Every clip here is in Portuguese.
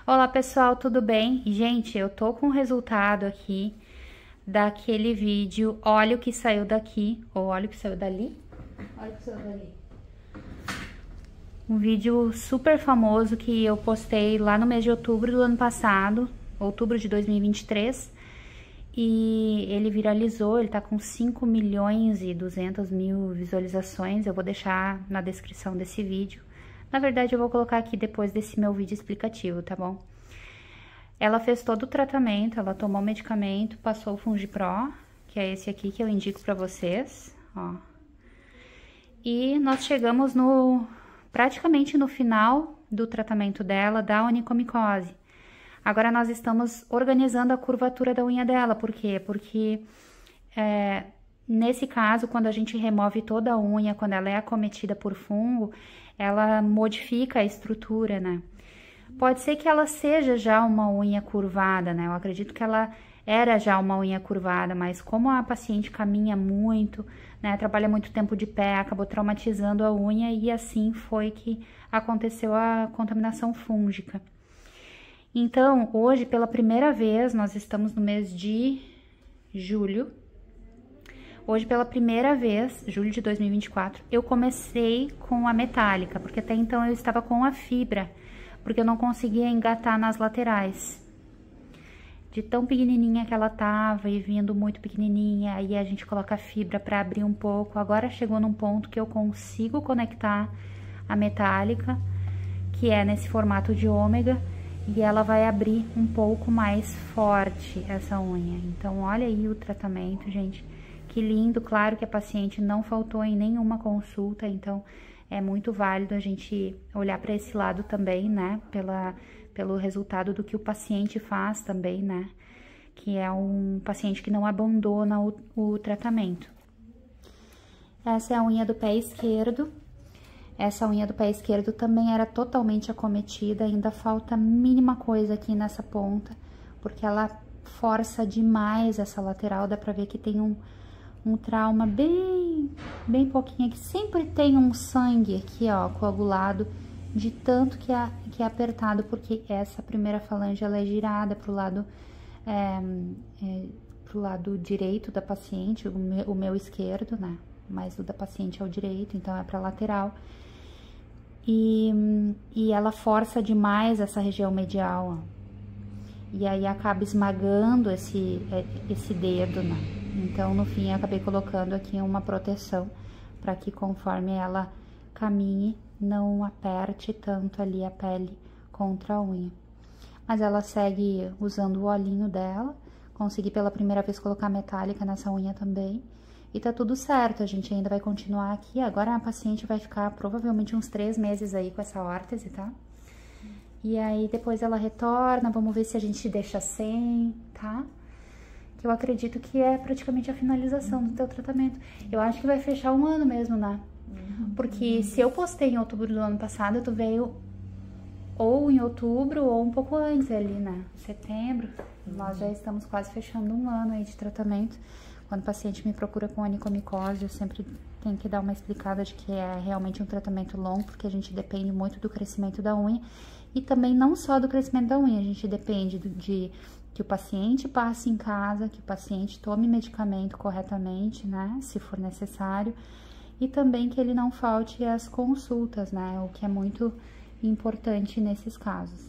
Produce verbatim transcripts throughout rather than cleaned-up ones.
Olá pessoal, tudo bem? Gente, eu tô com o resultado aqui daquele vídeo Olha o que saiu daqui, ou olha o que saiu dali. Olha o que saiu dali. Um vídeo super famoso que eu postei lá no mês de outubro do ano passado, outubro de dois mil e vinte e três. E ele viralizou, ele tá com cinco milhões e duzentas mil visualizações. Eu vou deixar na descrição desse vídeo. Na verdade, eu vou colocar aqui depois desse meu vídeo explicativo, tá bom? Ela fez todo o tratamento, ela tomou medicamento, passou o Fungipro, que é esse aqui que eu indico pra vocês, ó. E nós chegamos no, praticamente no final do tratamento dela, da onicomicose. Agora, nós estamos organizando a curvatura da unha dela, por quê? Porque, é, nesse caso, quando a gente remove toda a unha, quando ela é acometida por fungo, ela modifica a estrutura, né? Pode ser que ela seja já uma unha curvada, né? Eu acredito que ela era já uma unha curvada, mas como a paciente caminha muito, né? Trabalha muito tempo de pé, acabou traumatizando a unha e assim foi que aconteceu a contaminação fúngica. Então, hoje, pela primeira vez, nós estamos no mês de julho. Hoje, pela primeira vez, julho de dois mil e vinte e quatro, eu comecei com a metálica, porque até então eu estava com a fibra, porque eu não conseguia engatar nas laterais. De tão pequenininha que ela tava e vindo muito pequenininha, aí a gente coloca a fibra para abrir um pouco. Agora chegou num ponto que eu consigo conectar a metálica, que é nesse formato de ômega, e ela vai abrir um pouco mais forte essa unha. Então, olha aí o tratamento, gente. Que lindo, claro que a paciente não faltou em nenhuma consulta, então é muito válido a gente olhar para esse lado também, né? Pela, pelo resultado do que o paciente faz também, né? Que é um paciente que não abandona o, o tratamento. Essa é a unha do pé esquerdo. Essa unha do pé esquerdo também era totalmente acometida, ainda falta a mínima coisa aqui nessa ponta, porque ela força demais essa lateral, dá pra ver que tem um, um trauma bem, bem pouquinho aqui. Sempre tem um sangue aqui, ó, coagulado, de tanto que é, que é apertado, porque essa primeira falange, ela é girada pro lado, é, é, pro lado direito da paciente, o meu, o meu esquerdo, né? Mas o da paciente é o direito, então é pra lateral. E, e ela força demais essa região medial, ó. E aí acaba esmagando esse, esse dedo, né? Então, no fim, eu acabei colocando aqui uma proteção para que conforme ela caminhe, não aperte tanto ali a pele contra a unha. Mas ela segue usando o olhinho dela. Consegui pela primeira vez colocar metálica nessa unha também. E tá tudo certo, a gente ainda vai continuar aqui. Agora a paciente vai ficar provavelmente uns três meses aí com essa órtese, tá? E aí depois ela retorna, vamos ver se a gente deixa sem, tá? Que eu acredito que é praticamente a finalização do teu tratamento. Eu acho que vai fechar um ano mesmo, né? Porque se eu postei em outubro do ano passado, tu veio ou em outubro ou um pouco antes ali, né? Setembro, nós já estamos quase fechando um ano aí de tratamento. Quando o paciente me procura com onicomicose, eu sempre tenho que dar uma explicada de que é realmente um tratamento longo, porque a gente depende muito do crescimento da unha e também não só do crescimento da unha, a gente depende de, de que o paciente passe em casa, que o paciente tome medicamento corretamente, né, se for necessário, e também que ele não falte às consultas, né, o que é muito importante nesses casos.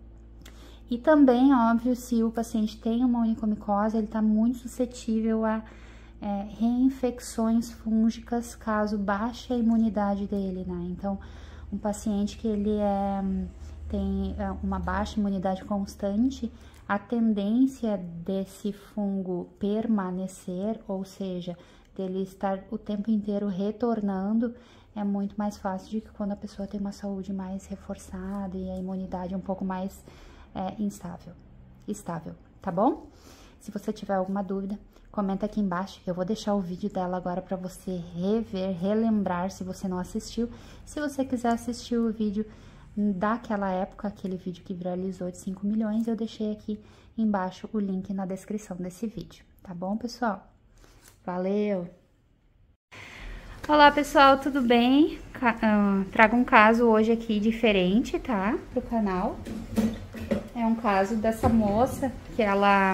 E também, óbvio, se o paciente tem uma onicomicose, ele está muito suscetível a é, reinfecções fúngicas, caso baixe a imunidade dele, né? Então, um paciente que ele é, tem uma baixa imunidade constante, a tendência desse fungo permanecer, ou seja, dele estar o tempo inteiro retornando, é muito mais fácil do que quando a pessoa tem uma saúde mais reforçada e a imunidade um pouco mais É, instável, estável, tá bom? Se você tiver alguma dúvida, comenta aqui embaixo, eu vou deixar o vídeo dela agora para você rever, relembrar se você não assistiu. Se você quiser assistir o vídeo daquela época, aquele vídeo que viralizou de cinco milhões, eu deixei aqui embaixo o link na descrição desse vídeo, tá bom, pessoal? Valeu! Olá, pessoal, tudo bem? Ca- uh, trago um caso hoje aqui diferente, tá? Pro canal. um caso dessa moça que ela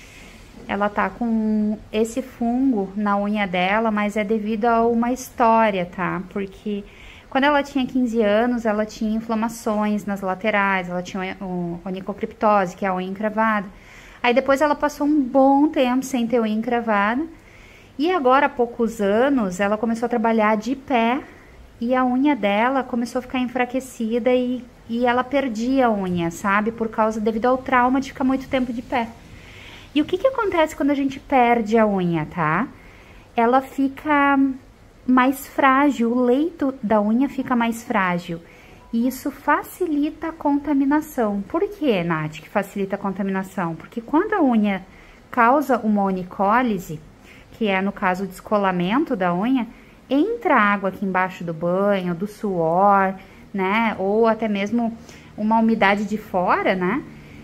ela tá com esse fungo na unha dela, mas é devido a uma história, tá? Porque quando ela tinha quinze anos, ela tinha inflamações nas laterais, ela tinha onicocriptose, que é a unha encravada. Aí depois ela passou um bom tempo sem ter unha encravada. E agora, há poucos anos, ela começou a trabalhar de pé e a unha dela começou a ficar enfraquecida e, e ela perdia a unha, sabe? Por causa, devido ao trauma de ficar muito tempo de pé. E o que que acontece quando a gente perde a unha, tá? Ela fica mais frágil, o leito da unha fica mais frágil. E isso facilita a contaminação. Por que, Nath, que facilita a contaminação? Porque quando a unha causa uma onicólise, que é no caso o descolamento da unha, entra água aqui embaixo do banho, do suor, né? Ou até mesmo uma umidade de fora, né?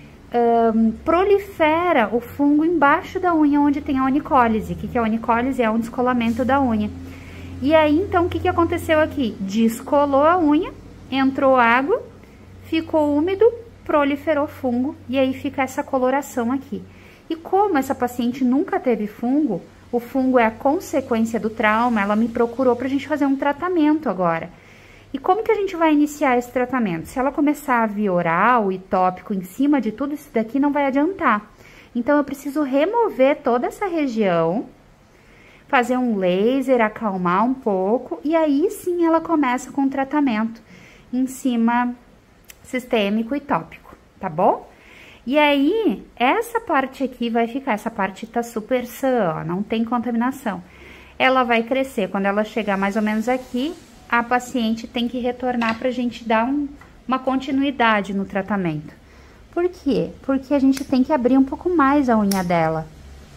Um, prolifera o fungo embaixo da unha onde tem a onicólise. O que que é a onicólise? É um descolamento da unha. E aí, então, o que que aconteceu aqui? Descolou a unha, entrou água, ficou úmido, proliferou fungo, e aí fica essa coloração aqui. E como essa paciente nunca teve fungo, o fungo é a consequência do trauma, ela me procurou pra gente fazer um tratamento agora. E como que a gente vai iniciar esse tratamento? Se ela começar a via oral e tópico em cima de tudo isso daqui, não vai adiantar. Então, eu preciso remover toda essa região, fazer um laser, acalmar um pouco, e aí sim ela começa com o tratamento em cima sistêmico e tópico, tá bom? E aí, essa parte aqui vai ficar, essa parte tá super sã, ó, não tem contaminação. Ela vai crescer, quando ela chegar mais ou menos aqui, a paciente tem que retornar pra gente dar um, uma continuidade no tratamento. Por quê? Porque a gente tem que abrir um pouco mais a unha dela.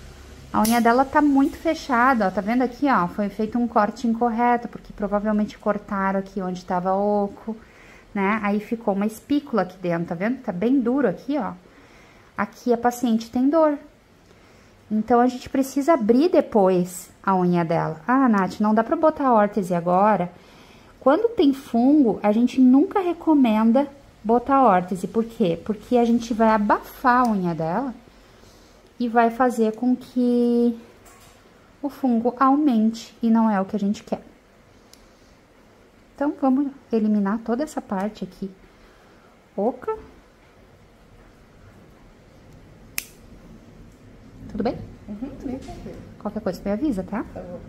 A unha dela tá muito fechada, ó, tá vendo aqui, ó, foi feito um corte incorreto, porque provavelmente cortaram aqui onde tava oco, né? Aí ficou uma espícula aqui dentro, tá vendo? Tá bem duro aqui, ó. Aqui a paciente tem dor. Então, a gente precisa abrir depois a unha dela. Ah, Nath, não dá pra botar órtese agora. Quando tem fungo, a gente nunca recomenda botar órtese. Por quê? Porque a gente vai abafar a unha dela e vai fazer com que o fungo aumente, e não é o que a gente quer. Então, vamos eliminar toda essa parte aqui oca. Tudo bem? Uhum, bem tranquilo. Qualquer coisa, me avisa, tá? Tá bom.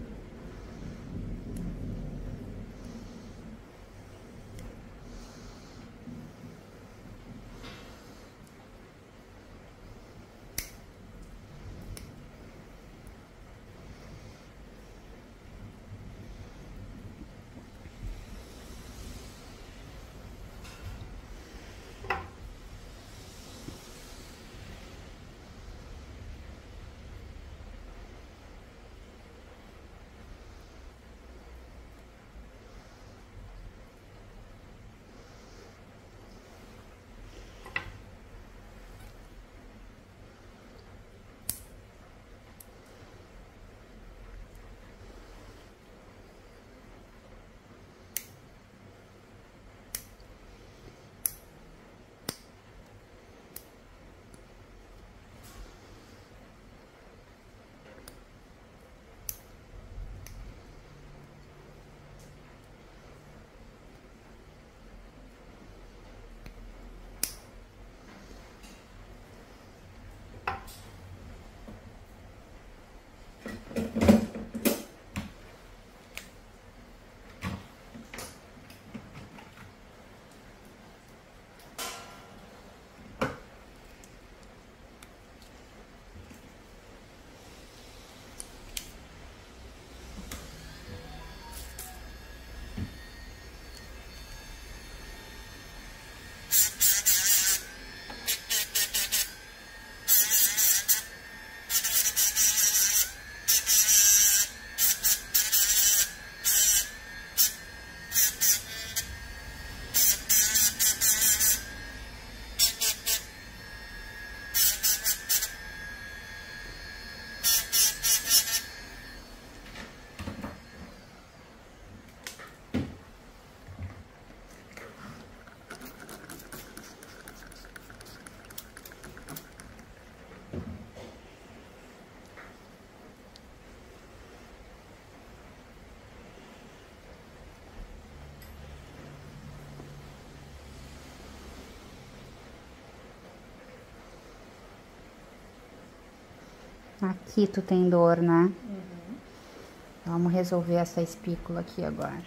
Aqui tu tem dor, né? Uhum. Vamos resolver essa espícula aqui agora.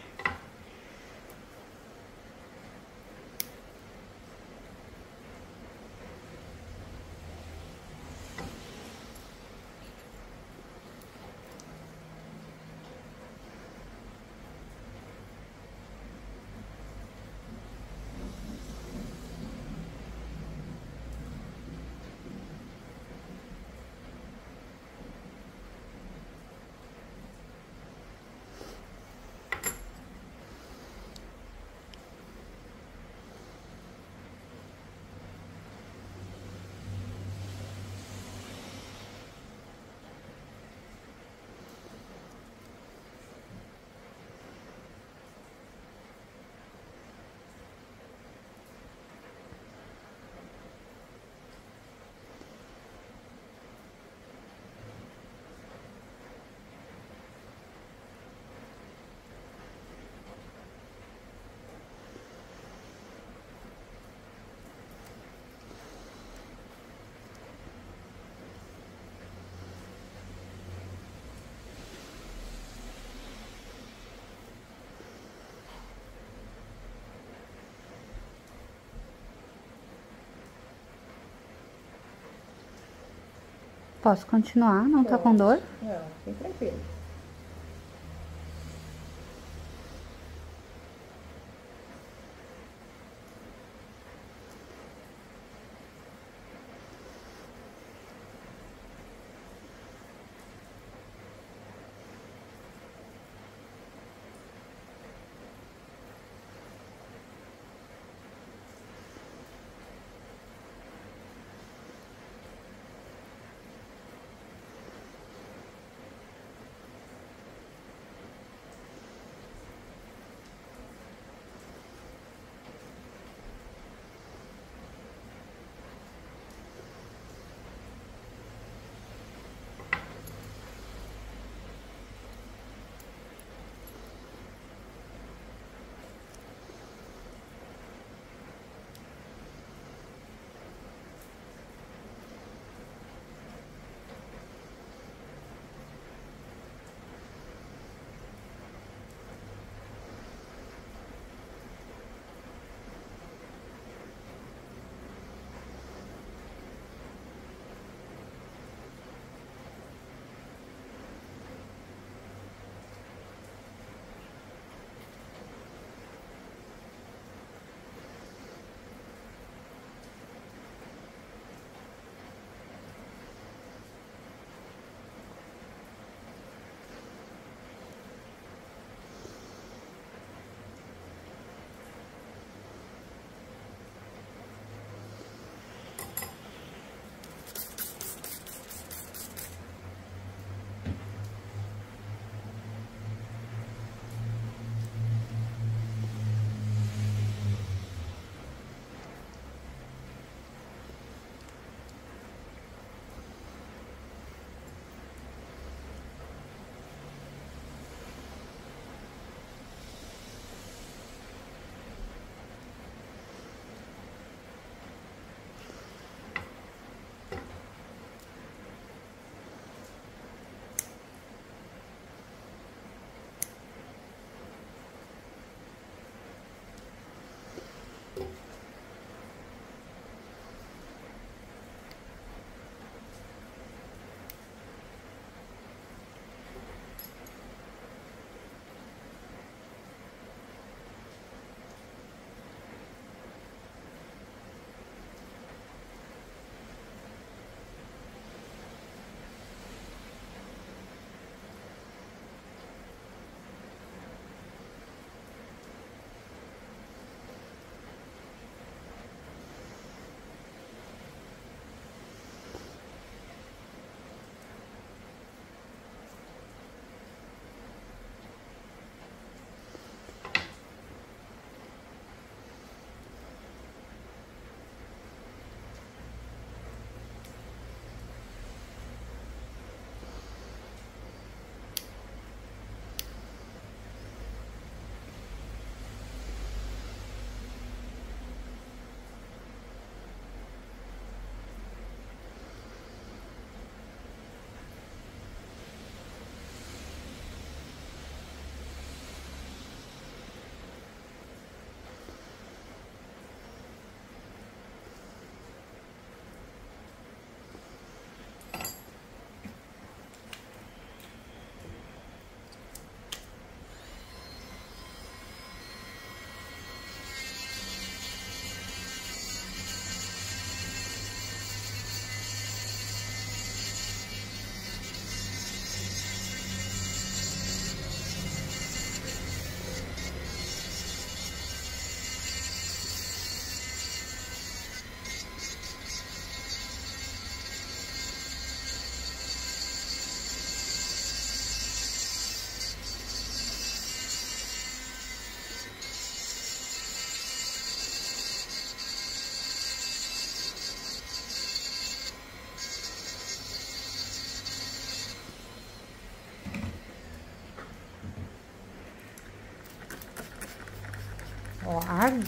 Posso continuar? Não tá com dor? Não, bem tranquilo.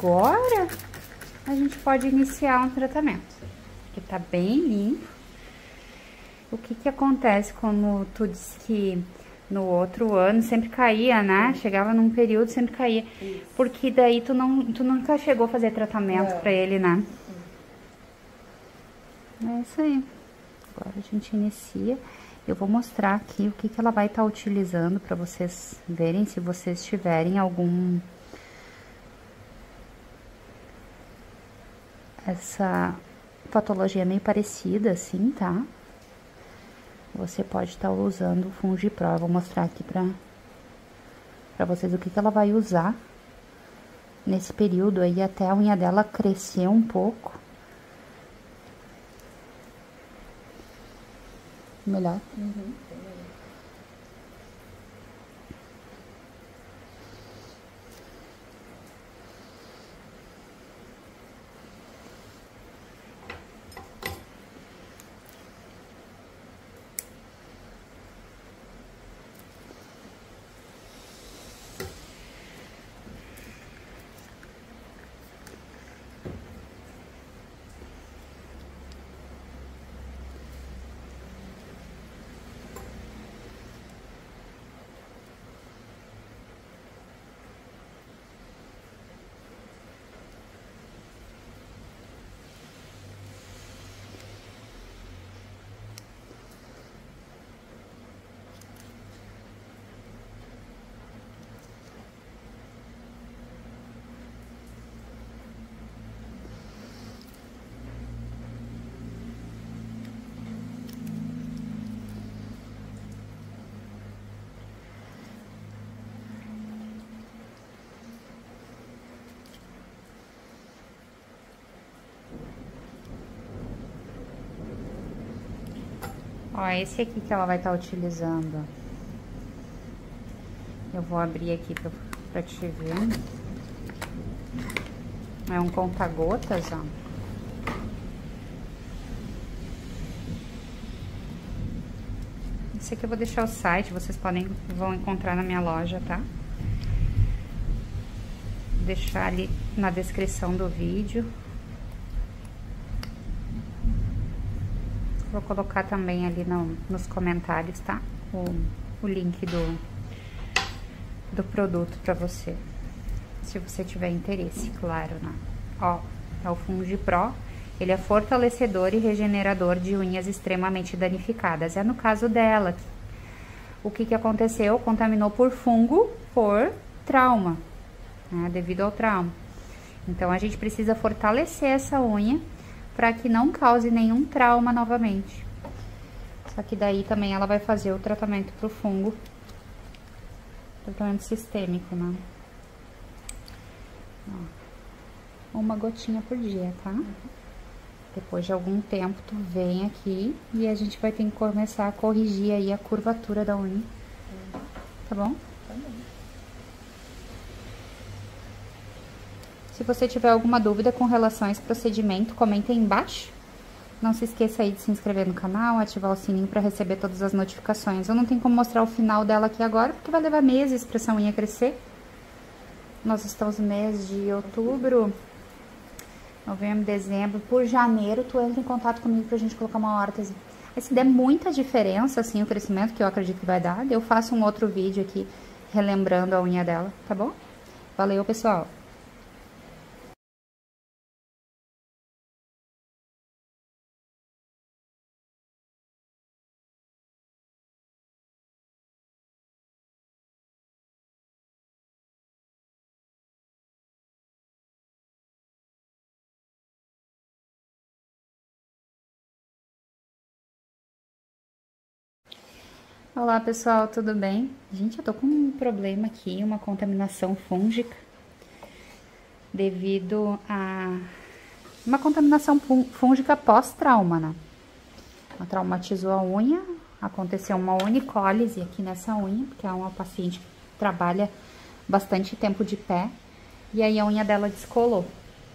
agora a gente pode iniciar um tratamento, que tá bem limpo. O que que acontece como tu disse que no outro ano sempre caía, né? Chegava num período sempre caía. Isso. Porque daí tu, não, tu nunca chegou a fazer tratamento não. pra ele, né? É isso aí. Agora a gente inicia. Eu vou mostrar aqui o que que ela vai estar tá utilizando pra vocês verem, se vocês tiverem algum... Essa patologia meio parecida, assim, tá? Você pode estar usando o Fungipro. Eu vou mostrar aqui pra, pra vocês o que que ela vai usar nesse período aí, até a unha dela crescer um pouco. Melhor? Uhum. Ó, esse aqui que ela vai estar tá utilizando. Eu vou abrir aqui pra, pra te ver. É um conta-gotas, ó. Esse aqui eu vou deixar o site, vocês podem, vão encontrar na minha loja, tá? Vou deixar ali na descrição do vídeo. Vou colocar também ali no, nos comentários, tá? O, o link do, do produto pra você. Se você tiver interesse, claro, né? Ó, é o Fungipro. Ele é fortalecedor e regenerador de unhas extremamente danificadas. É no caso dela. O que que aconteceu? Contaminou por fungo, por trauma, né? Devido ao trauma. Então, a gente precisa fortalecer essa unha para que não cause nenhum trauma novamente. Só que daí também ela vai fazer o tratamento pro fungo, tratamento sistêmico, né? Ó, uma gotinha por dia, tá? Uhum. Depois de algum tempo tu vem aqui e a gente vai ter que começar a corrigir aí a curvatura da unha. Uhum. Tá bom? Tá bom. Se você tiver alguma dúvida com relação a esse procedimento, comenta aí embaixo. Não se esqueça aí de se inscrever no canal, ativar o sininho para receber todas as notificações. Eu não tenho como mostrar o final dela aqui agora, porque vai levar meses para essa unha crescer. Nós estamos no mês de outubro, novembro, dezembro. Por janeiro, tu entra em contato comigo pra gente colocar uma órtese. Aí, se der muita diferença, assim, o crescimento, que eu acredito que vai dar, eu faço um outro vídeo aqui, relembrando a unha dela, tá bom? Valeu, pessoal! Olá, pessoal, tudo bem? Gente, eu tô com um problema aqui, uma contaminação fúngica, devido a uma contaminação fúngica pós-trauma, né? Ela traumatizou a unha, aconteceu uma onicólise aqui nessa unha, porque é uma paciente que trabalha bastante tempo de pé, e aí a unha dela descolou.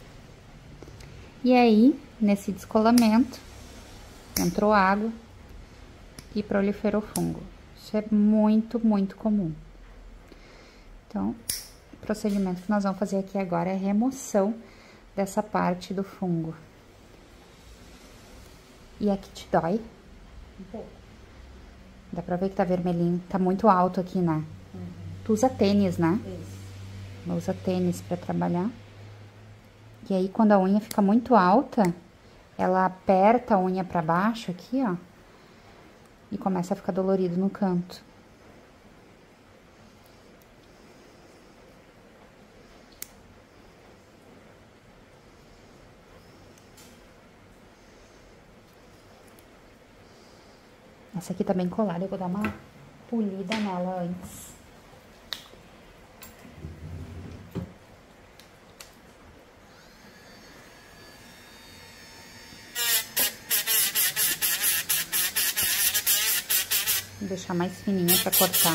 E aí, nesse descolamento, entrou água e proliferou fungo. Isso é muito, muito comum. Então, procedimento que nós vamos fazer aqui agora é a remoção dessa parte do fungo. E aqui te dói? Um pouco. Dá pra ver que tá vermelhinho. Tá muito alto aqui, né? Uhum. Tu usa tênis, né? Isso. Usa tênis pra trabalhar. E aí, quando a unha fica muito alta, ela aperta a unha pra baixo aqui, ó. E começa a ficar dolorido no canto. Essa aqui tá bem colada, eu vou dar uma polida nela antes. Vou deixar mais fininha pra cortar.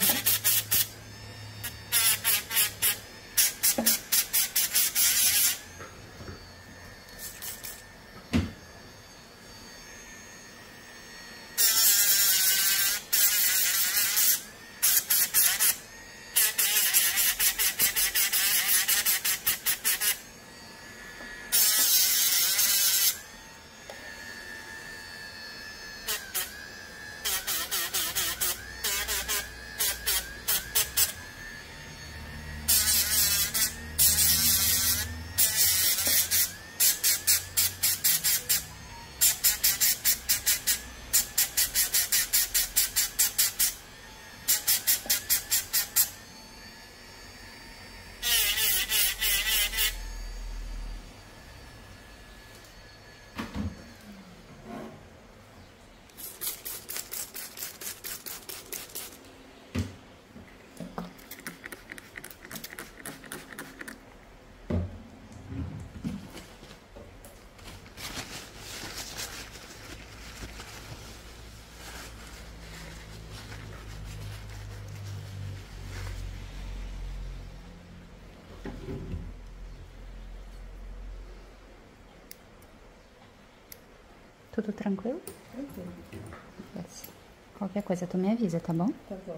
Tudo tranquilo? Tranquilo. Yes. Qualquer coisa tu me avisa, tá bom? Tá bom.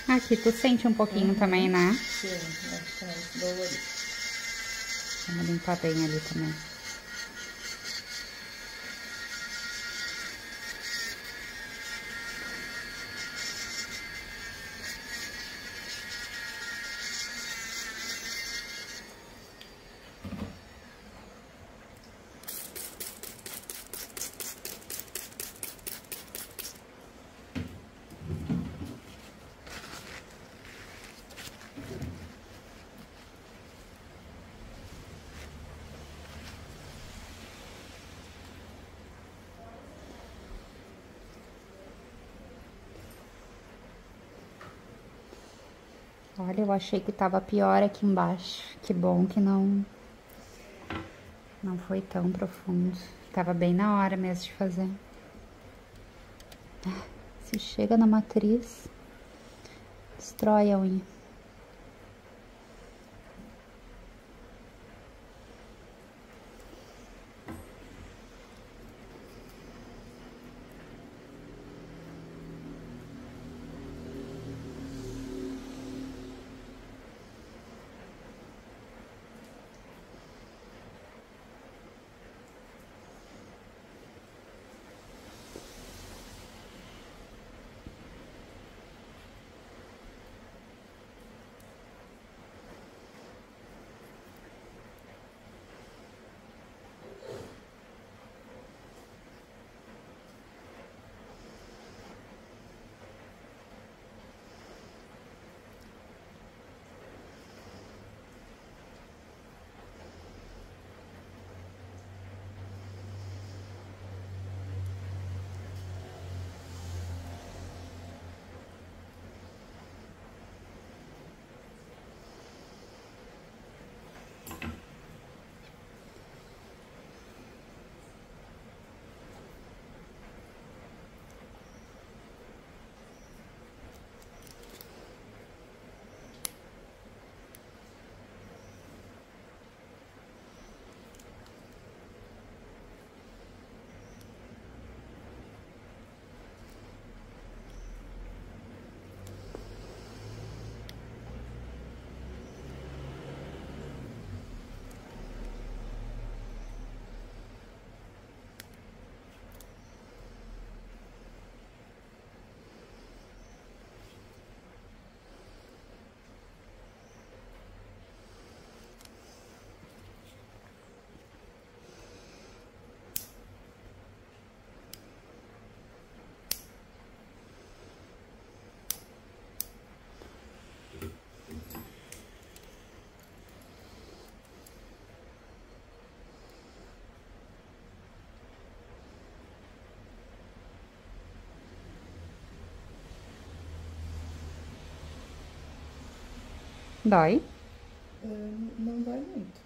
Aqui, tu sente um pouquinho Uhum. também, né? Sim, vai ficar mais dolorido. Vamos limpar bem ali também. Olha, eu achei que tava pior aqui embaixo. Que bom que não... Não foi tão profundo. Tava bem na hora mesmo de fazer. Se chega na matriz, destrói a unha. Dói? Uh, não dói muito.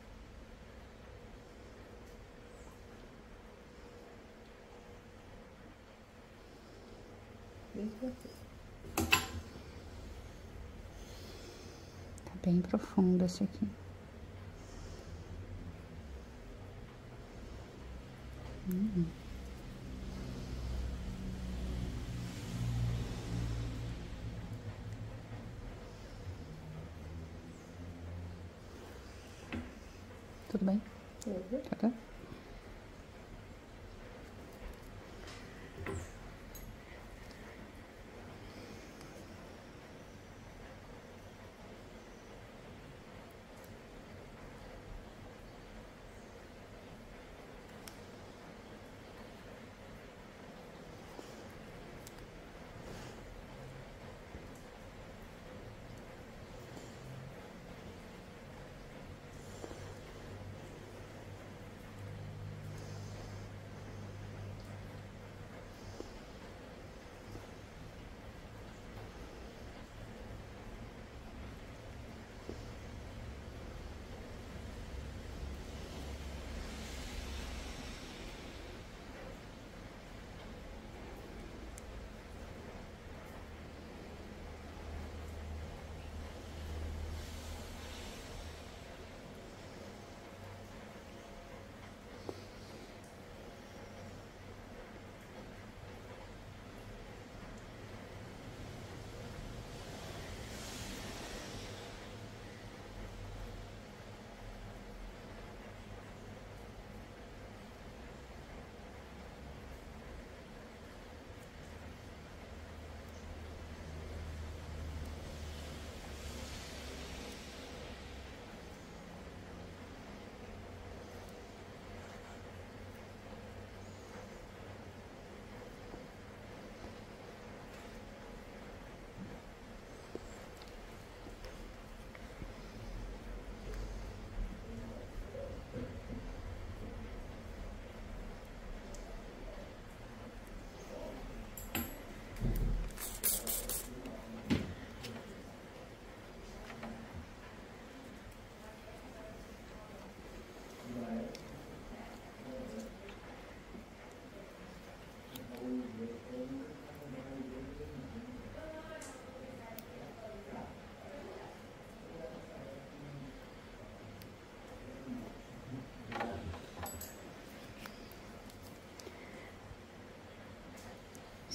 Tá bem profundo esse aqui. Hum. Tudo bem? Uhum. Tá.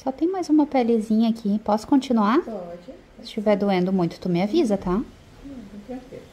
Só tem mais uma pelezinha aqui. Posso continuar? Pode. Se estiver doendo muito, tu me avisa, tá? Não, tranquilo.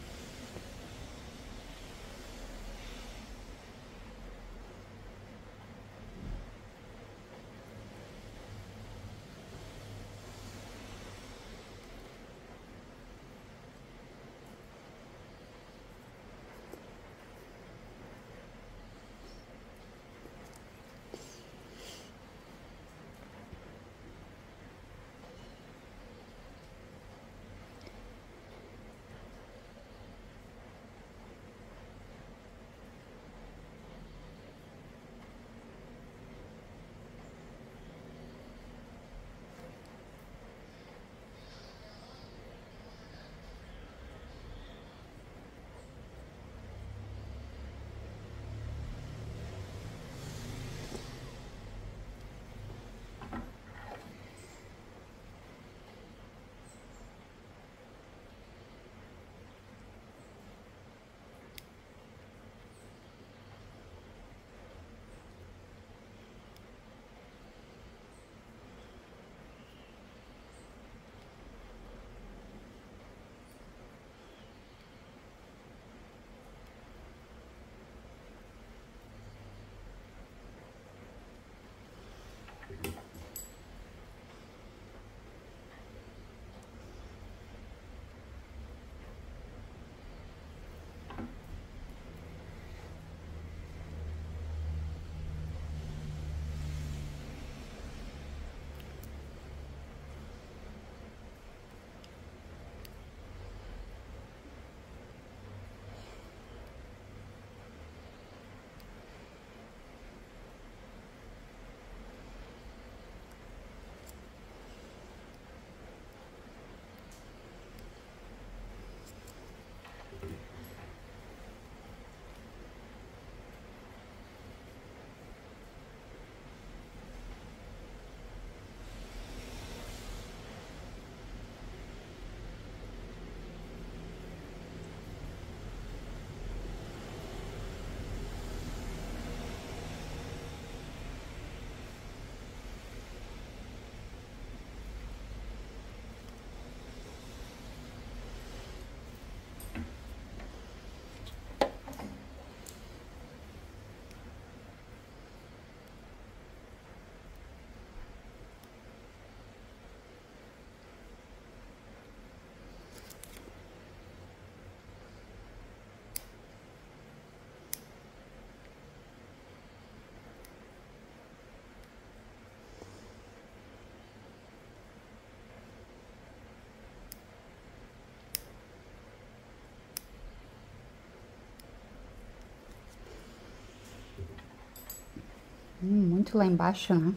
Hum, muito lá embaixo, né?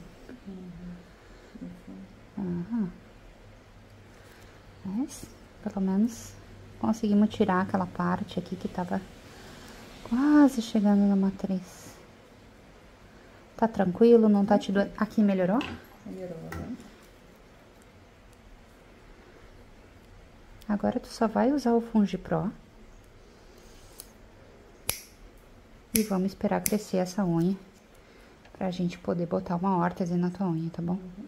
Uhum. Uhum. Mas, pelo menos, conseguimos tirar aquela parte aqui que tava quase chegando na matriz. Tá tranquilo? Não tá te doendo? Aqui melhorou? Melhorou, né? Agora tu só vai usar o Fungipro. E vamos esperar crescer essa unha. Pra gente poder botar uma órtese na tua unha, tá bom? Uhum.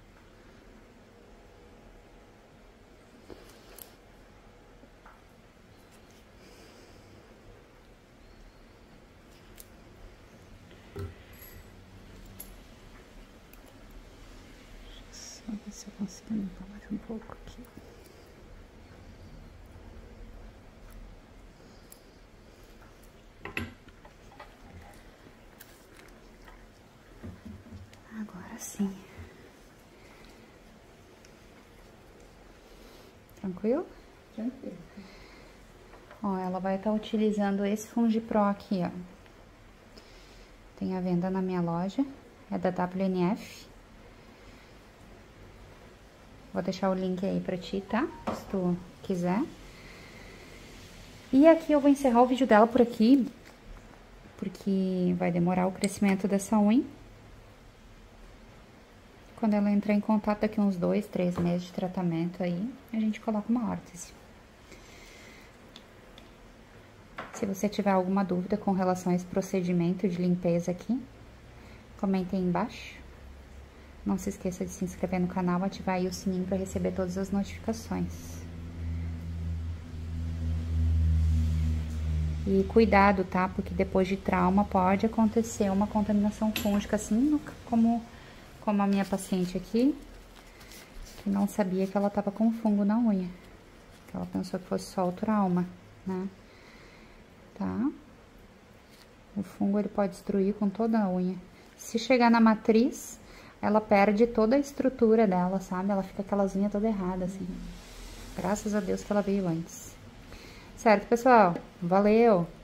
Só ver se eu consigo limpar mais um pouco aqui. Agora sim. Tranquilo? Tranquilo. Ó, ela vai estar utilizando esse Fungipro aqui, ó. Tem a venda na minha loja, é da W N F. Vou deixar o link aí pra ti, tá? Se tu quiser. E aqui eu vou encerrar o vídeo dela por aqui, porque vai demorar o crescimento dessa unha. Quando ela entrar em contato daqui uns dois, três meses de tratamento aí, a gente coloca uma órtese. Se você tiver alguma dúvida com relação a esse procedimento de limpeza aqui, comentem aí embaixo. Não se esqueça de se inscrever no canal, ativar aí o sininho para receber todas as notificações. E cuidado, tá? Porque depois de trauma pode acontecer uma contaminação fúngica, assim como, como a minha paciente aqui, que não sabia que ela tava com fungo na unha. Que ela pensou que fosse só o trauma, né? Tá? O fungo, ele pode destruir com toda a unha. Se chegar na matriz, ela perde toda a estrutura dela, sabe? Ela fica aquelas unhas toda errada, assim. Graças a Deus que ela veio antes. Certo, pessoal? Valeu!